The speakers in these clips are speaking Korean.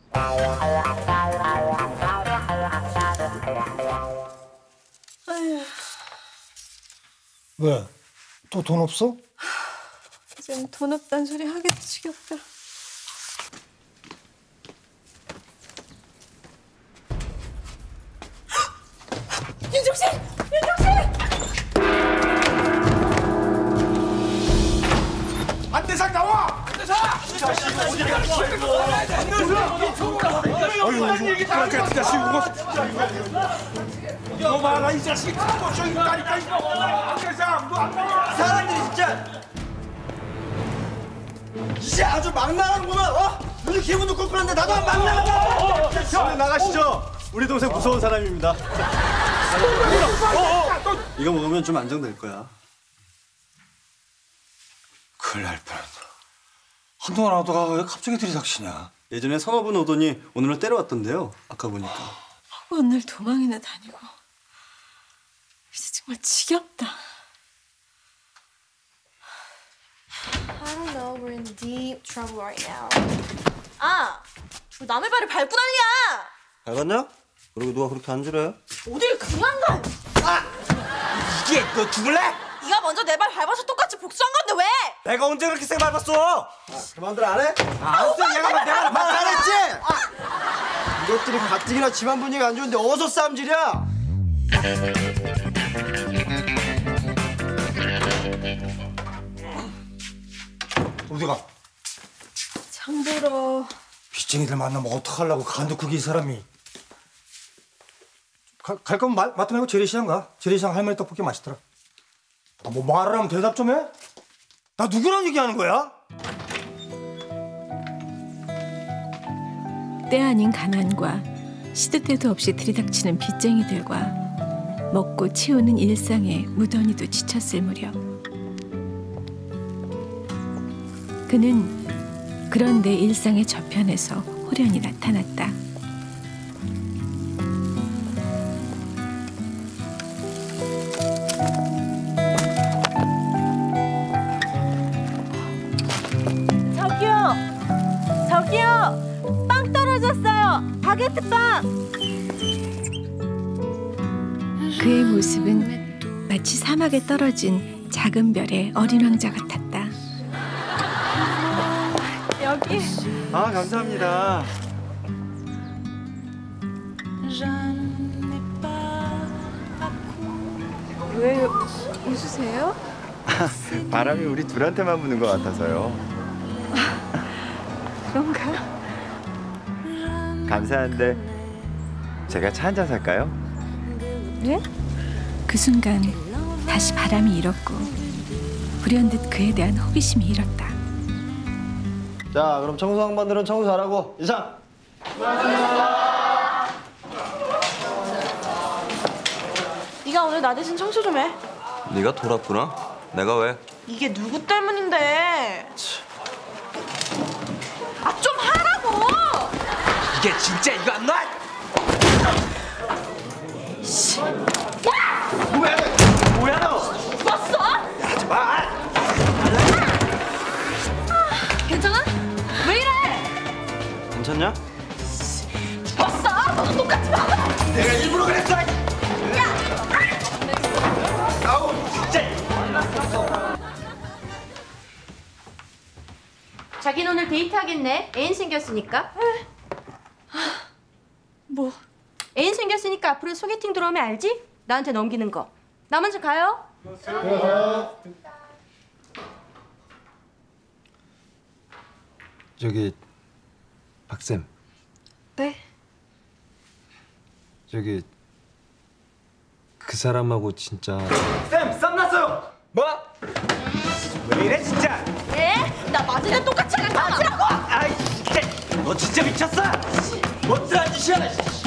아휴. 왜? 또 돈 없어? 이젠 돈 없단 소리 하기도 지겹다. 윤종신! 윤종신! 안대상 나와! 안대상! 어휴, 그렇게 자식 너 봐라 이 자식 저기 있다니까 안대상 너안 나와! 사람들이 진짜 이제 아주 막 나가는구만. 요즘 기분도 꿀꿀한데 나도 막 나간다. 형 나가시죠. 우리 동생 무서운 사람입니다. 이거 먹으면 좀 안정될 거야. 큰일 날 뻔했다. 한동안 하다가 왜 갑자기 들이닥치냐? 예전에 선업은 오더니 오늘은 때려왔던데요. 아까 보니까. 오늘 도망이나 다니고. 이제 정말 지겹다. I don't know. We're in deep trouble right now. 아, 저 남의 발을 밟고 난리야. 밟았냐? 그리고 누가 그렇게 앉으래? 어딜 그냥 가? 이게 너 죽을래? 네가 먼저 내 발 밟아서 똑같이 복수한 건데 왜? 내가 언제 그렇게 세게 밟았어? 그만들 안 해? 알았어, 얘가 내가 말 안 했지? 이것들이 가뜩이나 집안 분위기가 안 좋은데 어서 싸움질이야? 어디가? 장 보러. 빚쟁이들 만나면 어떡하려고 간두크기 이 사람이. 갈 거면 마트 말고 재래시장 가. 재래시장 할머니 떡볶이 맛있더라. 나 뭐 말을 하면 대답 좀 해? 나 누구랑 얘기하는 거야? 때 아닌 가난과 시도 때도 없이 들이닥치는 빚쟁이들과 먹고 치우는 일상에 무던히도 지쳤을 무렵 그는 그런데 일상의 저편에서 호련히 나타났다. 저기요, 빵 떨어졌어요. 바게트 빵. 그의 모습은 마치 사막에 떨어진 작은 별의 어린 왕자 같았다. 여기. 아, 감사합니다. 왜 웃으세요? 바람이 우리 둘한테만 부는 것 같아서요. 그런가? 감사한데 제가 차 한잔 살까요? 네? 그 순간 다시 바람이 일었고 불현듯 그에 대한 호기심이 일었다. 자, 그럼 청소 양반들은 청소 잘하고 이상. 네가 오늘 나 대신 청소 좀 해. 네가 돌았구나? 내가 왜? 이게 누구 때문인데? 아, 좀 하라고! 이게 진짜 이거 안 놔? 뭐야 너? 죽었어? 하지 마. 괜찮아? 왜 이래? 괜찮냐? 죽었어! 너도 똑같이 봐! 내가 일부러 그랬어. 아우 진짜. 자기는 오늘 데이트하겠네. 애인 생겼으니까. 뭐? 애인 생겼으니까 앞으로 소개팅 들어오면 알지? 나한테 넘기는 거. 나 먼저 가요. 저기 박쌤, 네? 저기 그 사람하고 진짜 쌤, 쌈났어요. 뭐? 왜 이래 진짜? 예? 나 맞을 때 똑같이 하라고! 아이, 이게 너 진짜 미쳤어? 어떡한 짓이야?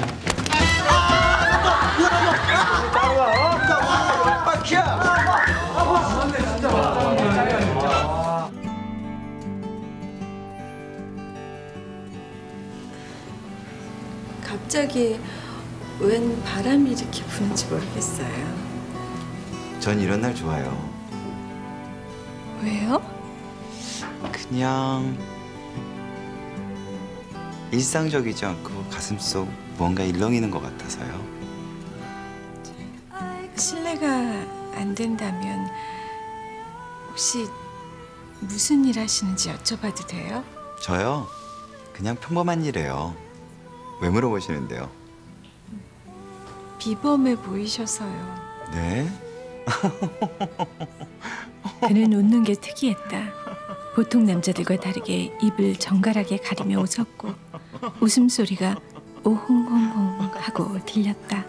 갑자기 웬 바람이 이렇게 부는지 모르겠어요. 전 이런 날 좋아요. 왜요? 그냥 일상적이지 않고 가슴속 무언가 일렁이는 것 같아서요. 실례가 안 된다면 혹시 무슨 일 하시는지 여쭤봐도 돼요? 저요? 그냥 평범한 일이에요. 왜 물어보시는데요? 비범해 보이셔서요. 네? 그는 웃는 게 특이했다. 보통 남자들과 다르게 입을 정갈하게 가리며 웃었고 웃음소리가 오홍홍홍 하고 들렸다.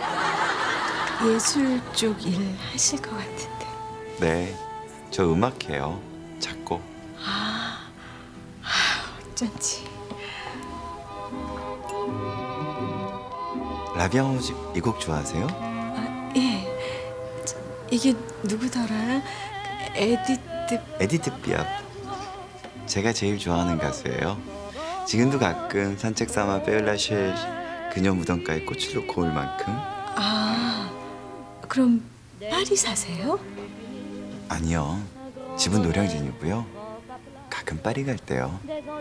예술 쪽 일 하실 것 같은데. 네, 저 음악해요. 작곡. 어쩐지. 라비앙 이 곡 좋아하세요? 예. 이게 누구더라? 에디트 피아프. 제가 제일 좋아하는 가수예요. 지금도 가끔 산책 삼아 베을라쉘 그녀 무덤가에 꽃을 놓고 올 만큼. 아, 그럼 파리 사세요? 아니요, 집은 노량진이고요. 가끔 파리 갈 때요.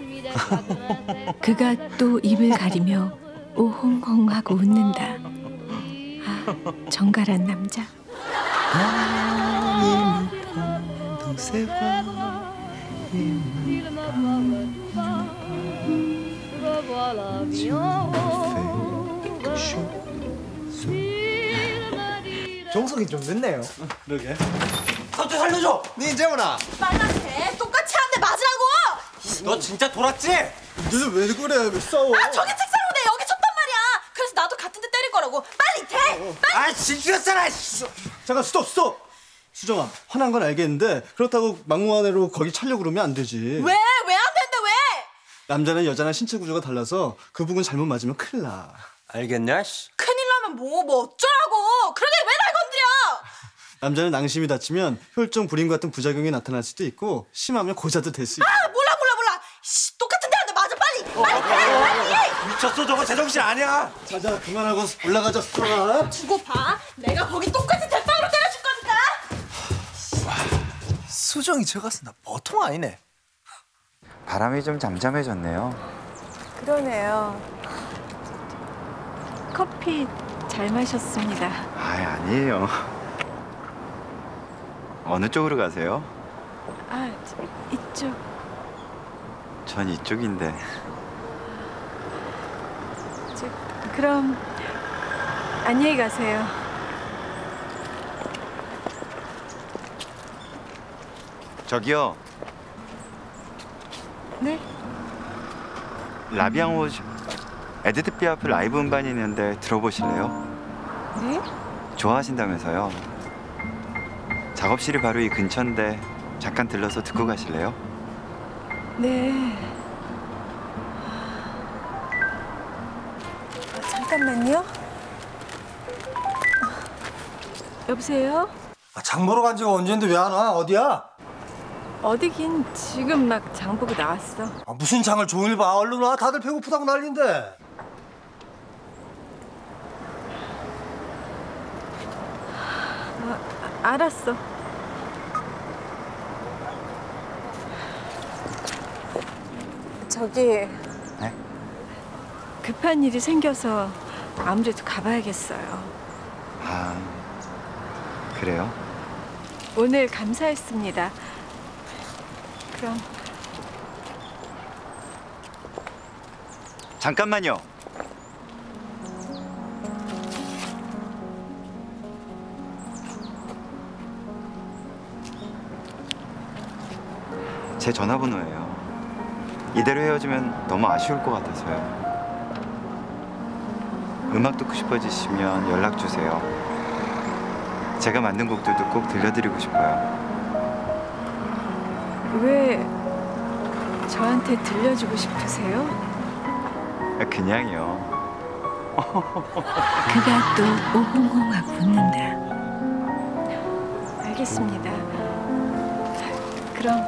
그가 또 입을 가리며 오홍홍 하고 웃는다. 아, 정갈한 남자. 정석이 좀 늦네요. 그러게. 갑자기 살려줘. 네 재훈아. 빨갛게 똑같이 하는데 맞으라고! 너 진짜 돌았지? 너는 왜 그래? 왜 싸워? 아 저기 책상으로 내 여기 쳤단 말이야. 그래서 나도 같은 데 때릴 거라고. 빨리 대! 빨리! 아 진주였잖아. 잠깐 스톱. 수정아, 화난 건 알겠는데 그렇다고 막무가내로 거기 차려고 그러면 안 되지. 왜? 왜 안 되는데 왜? 남자는 여자랑 신체 구조가 달라서 그 부분 잘못 맞으면 큰일 나. 알겠냐? 씨. 큰일 나면 뭐 어쩌라고. 그러게 왜 날 건드려? 남자는 낭심이 다치면 혈종 불임 같은 부작용이 나타날 수도 있고 심하면 고자도 될 수 있고. 아 몰라. 씨, 똑같은 데 하는데 맞아 빨리. 빨리. 미쳤어 저거 제정신 아니야. 자자 그만하고 올라가자 수정아. 두고 봐. 내가 거기 똑같이 대빵으로 때려줄 거니까. 수정이 저 가서 나 보통 아니네. 바람이 좀 잠잠해졌네요. 그러네요. 커피 잘 마셨습니다. 아니에요. 어느 쪽으로 가세요? 아, 이쪽. 전 이쪽인데. 그럼 안녕히 가세요. 저기요. 네? 라비앙 오즈 에디트 피아프 라이브 음반이 있는데 들어보실래요? 네? 좋아하신다면서요. 작업실이 바로 이 근처인데 잠깐 들러서 듣고 가실래요? 네. 잠깐만요. 여보세요? 장 보러 간 지가 언젠데 왜 안 와? 어디야? 어디긴 지금 막 장 보고 나왔어. 무슨 장을 종일 봐. 얼른 와. 다들 배고프다고 난리인데. 알았어. 저기 네? 급한 일이 생겨서 아무래도 가봐야겠어요. 아, 그래요? 오늘 감사했습니다. 그럼 잠깐만요. 제 전화번호예요. 이대로 헤어지면 너무 아쉬울 것 같아서요. 음악 듣고 싶어지시면 연락 주세요. 제가 만든 곡들도 꼭 들려드리고 싶어요. 왜 저한테 들려주고 싶으세요? 그냥요. 그가 또 오홍홍하고 웃는다. 알겠습니다. 그럼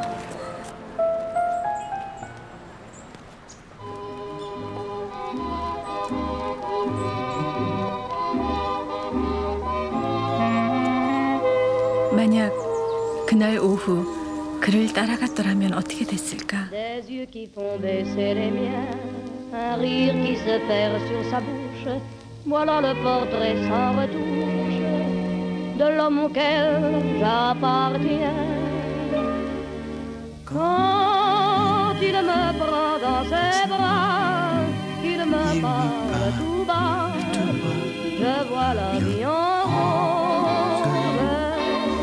만약 그날 오후 그를 따라갔더라면 어떻게 됐을까? Des yeux qui font baisser les miens, Un rire qui se perd sur sa bouche, voilà le portrait sans retouche de l'homme auquel j'appartiens. Quand il me prend dans ses bras, qu'il me parle tout bas, je vois la vie en rose.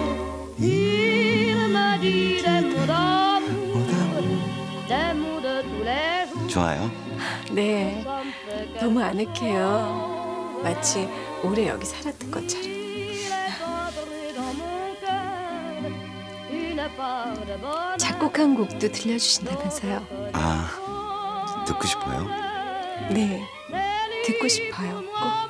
Il me dit des mots d'amour, des mots de tous les jours. 좋아요. 네, 너무 아늑해요. 마치 오래 여기 살았던 것처럼. 작곡한 곡도 들려주신다면서요? 아, 듣고 싶어요? 네, 듣고 싶어요. 꼭.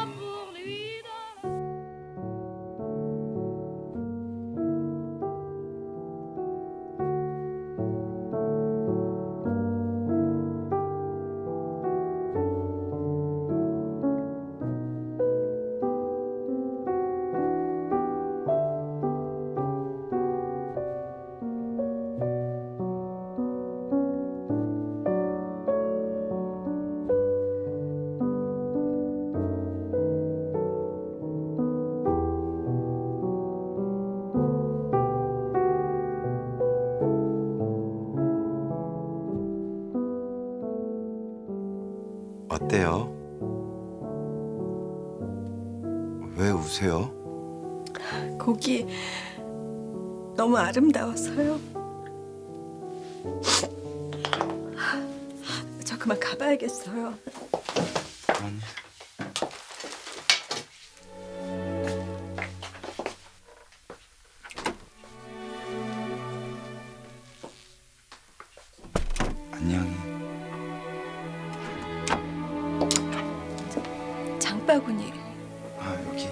어때요? 왜 우세요? 곡이 너무 아름다워서요. 저 그만 가봐야겠어요. 아니. 안녕히. 장바구니. 여기.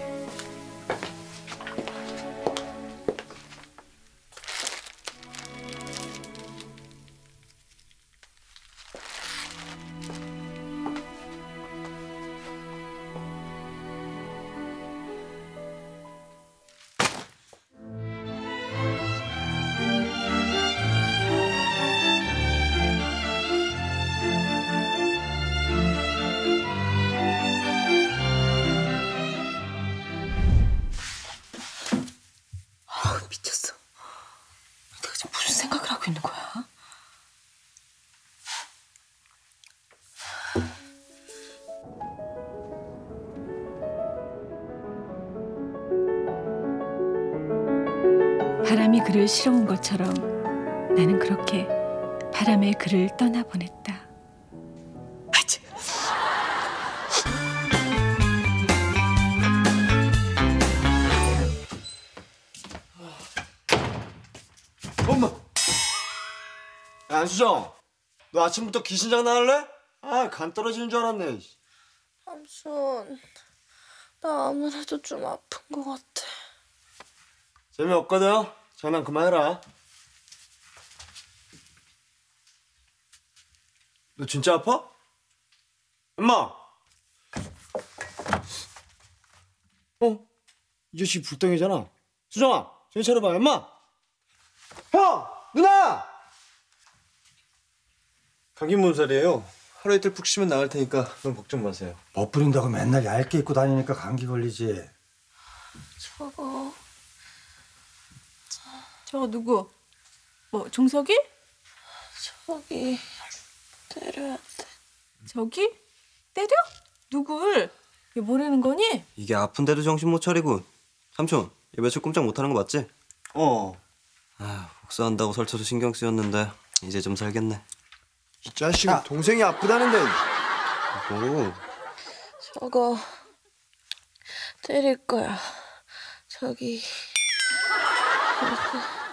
미쳤어. 내가 지금 무슨 생각을 하고 있는 거야? 바람이 그를 실어온 것처럼 나는 그렇게 바람의 그를 떠나보냈다. 엄마! 야, 안수정! 너 아침부터 귀신 장난할래? 간 떨어지는 줄 알았네. 삼촌, 나 아무래도 좀 아픈 것 같아. 재미없거든? 장난 그만해라. 너 진짜 아파? 엄마! 이 자식 불덩이잖아. 수정아, 정신 차려봐, 엄마! 형! 누나! 감기 몸살이에요. 하루 이틀 푹 쉬면 나을 테니까 너무 걱정 마세요. 못 부린다고 맨날 얇게 입고 다니니까 감기 걸리지. 저거 누구? 뭐 종석이? 저기 때려야 돼. 저기? 때려? 누굴? 이게 뭐라는 거니? 이게 아픈데도 정신 못 차리고. 삼촌, 얘 며칠 꼼짝 못하는 거 맞지? 복수한다고 설쳐서 신경 쓰였는데 이제 좀 살겠네. 이 자식은 동생이 아프다는데. 뭐? 저거 때릴 거야. 저기